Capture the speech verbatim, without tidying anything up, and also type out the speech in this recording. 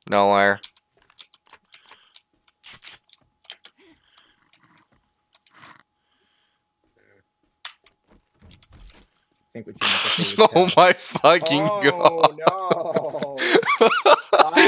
Nowhere. I think what you meant to say was Oh tell. my fucking god. Oh no!